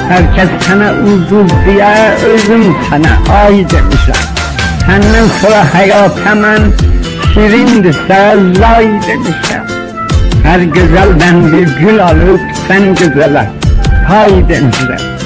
Herkes sana ucuz diye özüm sana ay demişler. Senden sonra hayat hemen şirindirse lay demişler. Her güzelden bir gül alıp sen güzele hay demişler.